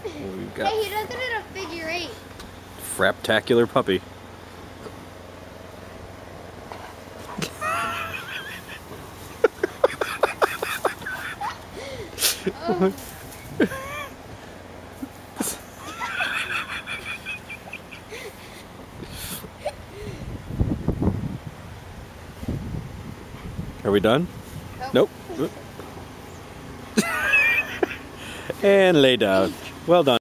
We've got Hey, he does it in a figure 8. Fraptacular puppy. Oh. Are we done? Nope. Nope. And lay down. Well done.